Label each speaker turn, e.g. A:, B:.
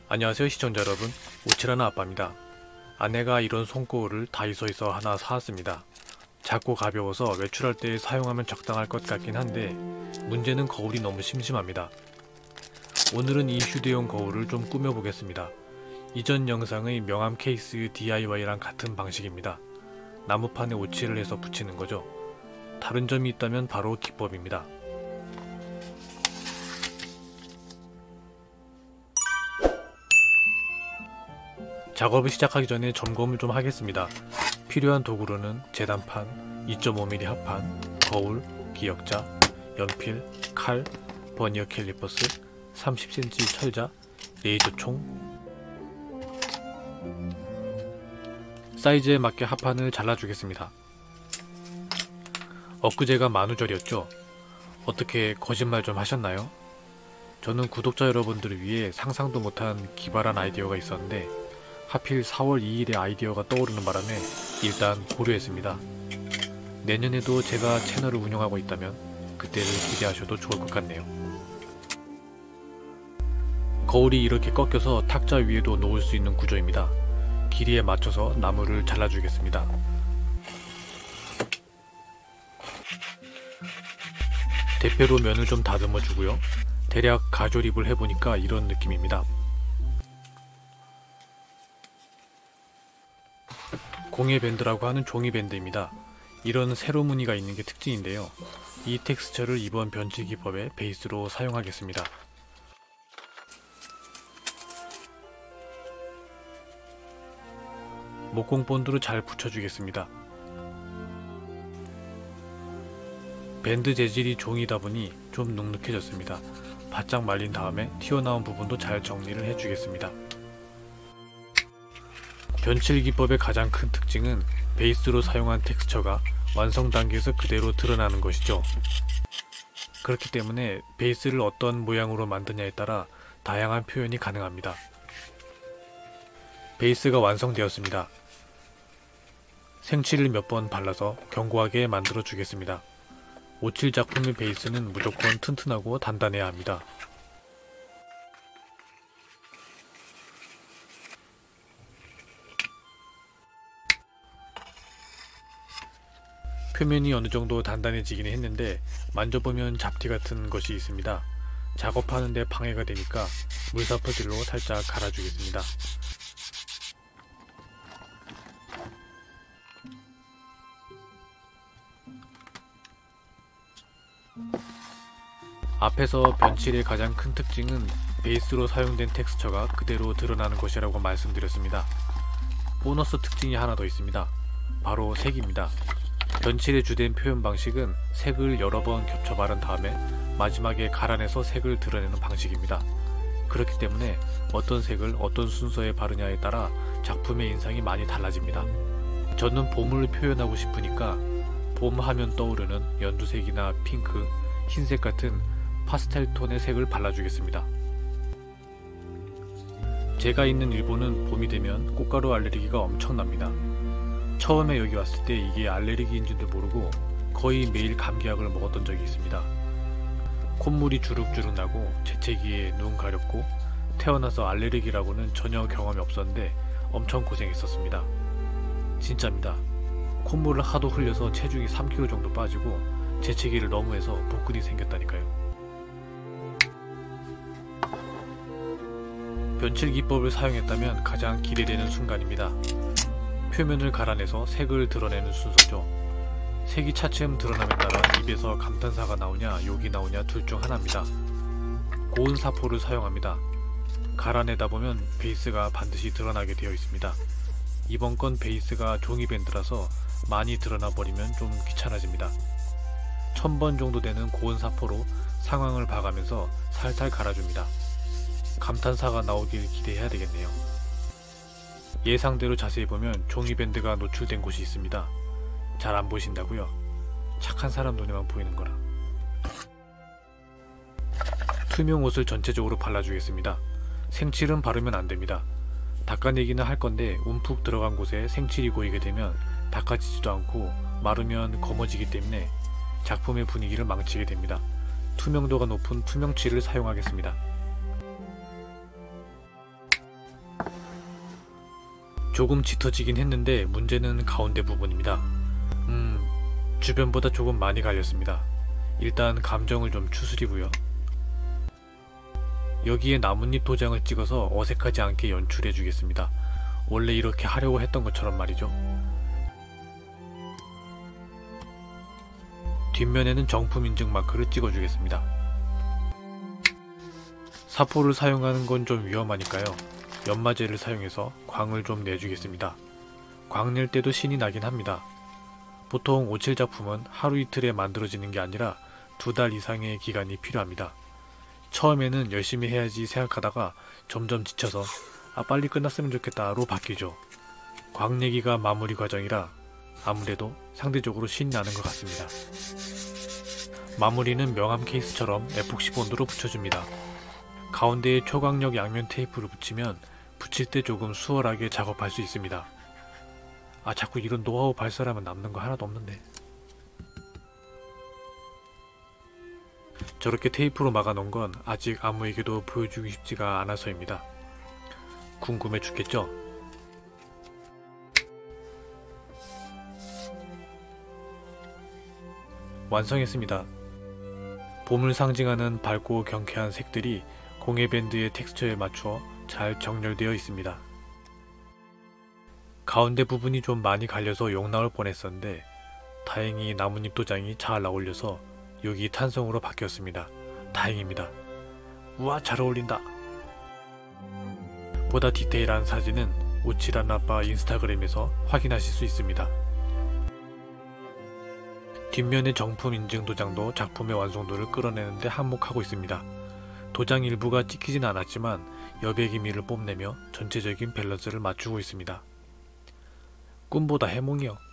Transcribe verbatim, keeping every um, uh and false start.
A: 안녕하세요 시청자 여러분, 오칠하나 아빠입니다. 아내가 이런 손거울을 다이소에서 하나 사왔습니다. 작고 가벼워서 외출할 때 사용하면 적당할 것 같긴 한데 문제는 거울이 너무 심심합니다. 오늘은 이 휴대용 거울을 좀 꾸며보겠습니다. 이전 영상의 명암 케이스 디아이와이랑 같은 방식입니다. 나무판에 오칠을 해서 붙이는 거죠. 다른 점이 있다면 바로 기법입니다. 작업을 시작하기 전에 점검을 좀 하겠습니다. 필요한 도구로는 재단판, 이 점 오 밀리미터 합판, 거울, 기역자, 연필, 칼, 버니어 캘리퍼스, 삼십 센티미터 철자, 레이저총. 사이즈에 맞게 합판을 잘라주겠습니다. 엊그제가 만우절이었죠. 어떻게 거짓말 좀 하셨나요? 저는 구독자 여러분들을 위해 상상도 못한 기발한 아이디어가 있었는데 하필 사월 이일에 아이디어가 떠오르는 바람에 일단 고려했습니다. 내년에도 제가 채널을 운영하고 있다면 그때를 기대하셔도 좋을 것 같네요. 거울이 이렇게 꺾여서 탁자 위에도 놓을 수 있는 구조입니다. 길이에 맞춰서 나무를 잘라주겠습니다. 대패로 면을 좀 다듬어 주고요. 대략 가조립을 해보니까 이런 느낌입니다. 공예밴드라고 하는 종이밴드입니다. 이런 세로 무늬가 있는 게 특징인데요. 이 텍스처를 이번 변칠 기법의 베이스로 사용하겠습니다. 목공 본드로 잘 붙여주겠습니다. 밴드 재질이 종이다 보니 좀 눅눅해졌습니다. 바짝 말린 다음에 튀어나온 부분도 잘 정리를 해주겠습니다. 변칠 기법의 가장 큰 특징은 베이스로 사용한 텍스처가 완성 단계에서 그대로 드러나는 것이죠. 그렇기 때문에 베이스를 어떤 모양으로 만드냐에 따라 다양한 표현이 가능합니다. 베이스가 완성되었습니다. 생칠을 몇 번 발라서 견고하게 만들어 주겠습니다. 오칠 작품의 베이스는 무조건 튼튼하고 단단해야 합니다. 표면이 어느정도 단단해지긴 했는데 만져보면 잡티 같은 것이 있습니다. 작업하는데 방해가 되니까 물사퍼질로 살짝 갈아주겠습니다. 앞에서 변칠의 가장 큰 특징은 베이스로 사용된 텍스처가 그대로 드러나는 것이라고 말씀드렸습니다. 보너스 특징이 하나 더 있습니다. 바로 색입니다. 변칠의 주된 표현 방식은 색을 여러 번 겹쳐 바른 다음에 마지막에 갈아내서 색을 드러내는 방식입니다. 그렇기 때문에 어떤 색을 어떤 순서에 바르냐에 따라 작품의 인상이 많이 달라집니다. 저는 봄을 표현하고 싶으니까 봄 하면 떠오르는 연두색이나 핑크, 흰색 같은 파스텔 톤의 색을 발라주겠습니다. 제가 있는 일본은 봄이 되면 꽃가루 알레르기가 엄청납니다. 처음에 여기 왔을 때 이게 알레르기인지도 모르고 거의 매일 감기약을 먹었던 적이 있습니다. 콧물이 주룩주룩 나고 재채기에 눈 가렵고 태어나서 알레르기라고는 전혀 경험이 없었는데 엄청 고생했었습니다. 진짜입니다. 콧물을 하도 흘려서 체중이 삼 킬로그램 정도 빠지고 재채기를 너무 해서 복근이 생겼다니까요. 변칠 기법을 사용했다면 가장 기대되는 순간입니다. 표면을 갈아내서 색을 드러내는 순서죠. 색이 차츰 드러남에 따라 입에서 감탄사가 나오냐 욕이 나오냐 둘 중 하나입니다. 고운 사포를 사용합니다. 갈아내다 보면 베이스가 반드시 드러나게 되어 있습니다. 이번 건 베이스가 종이밴드라서 많이 드러나 버리면 좀 귀찮아집니다. 천 번 정도 되는 고운 사포로 상황을 봐가면서 살살 갈아줍니다. 감탄사가 나오길 기대해야 되겠네요. 예상대로 자세히 보면 종이밴드가 노출된 곳이 있습니다. 잘 안 보이신다고요? 착한 사람 눈에만 보이는 거라. 투명 옷을 전체적으로 발라주겠습니다. 생칠은 바르면 안됩니다. 닦아내기는 할 건데 움푹 들어간 곳에 생칠이 고이게 되면 닦아지지도 않고 마르면 검어지기 때문에 작품의 분위기를 망치게 됩니다. 투명도가 높은 투명칠을 사용하겠습니다. 조금 짙어지긴 했는데 문제는 가운데 부분입니다. 음, 주변보다 조금 많이 갈렸습니다. 일단 감정을 좀 추스리고요. 여기에 나뭇잎 도장을 찍어서 어색하지 않게 연출해 주겠습니다. 원래 이렇게 하려고 했던 것처럼 말이죠. 뒷면에는 정품 인증 마크를 찍어 주겠습니다. 사포를 사용하는 건 좀 위험하니까요. 연마제를 사용해서 광을 좀 내주겠습니다. 광 낼 때도 신이 나긴 합니다. 보통 오칠 작품은 하루 이틀에 만들어지는 게 아니라 두 달 이상의 기간이 필요합니다. 처음에는 열심히 해야지 생각하다가 점점 지쳐서 아 빨리 끝났으면 좋겠다로 바뀌죠. 광 내기가 마무리 과정이라 아무래도 상대적으로 신이 나는 것 같습니다. 마무리는 명암 케이스처럼 에폭시 본드로 붙여줍니다. 가운데에 초강력 양면 테이프를 붙이면 붙일 때 조금 수월하게 작업할 수 있습니다. 아 자꾸 이런 노하우 발설하면 남는 거 하나도 없는데. 저렇게 테이프로 막아놓은 건 아직 아무에게도 보여주기 쉽지가 않아서입니다. 궁금해 죽겠죠? 완성했습니다. 봄을 상징하는 밝고 경쾌한 색들이 공예 밴드의 텍스처에 맞추어 잘 정렬되어 있습니다. 가운데 부분이 좀 많이 갈려서 욕 나올 뻔했었는데 다행히 나뭇잎 도장이 잘 어울려서 여기 탄성으로 바뀌었습니다. 다행입니다. 우와 잘 어울린다. 보다 디테일한 사진은 오칠한 아빠 인스타그램에서 확인하실 수 있습니다. 뒷면의 정품 인증 도장도 작품의 완성도를 끌어내는데 한몫하고 있습니다. 도장 일부가 찍히진 않았지만 여백 기미를 뽐내며 전체적인 밸런스를 맞추고 있습니다. 꿈보다 해몽이요.